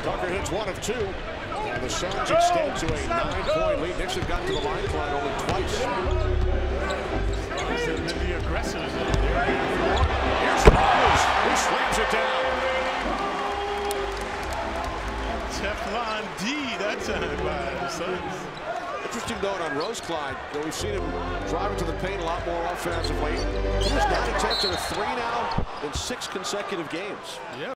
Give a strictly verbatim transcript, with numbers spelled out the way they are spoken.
Tucker hits one of two. And the Suns extend to a nine-point lead. Knicks have gotten to the line climb only twice. They're really aggressive. Here's Rose. He slams it down. Teflon D that time by the Suns. Interesting note on Rose Clyde. We've seen him driving to the paint a lot more offensively. He has nine attempts and a three now in six consecutive games. Yeah.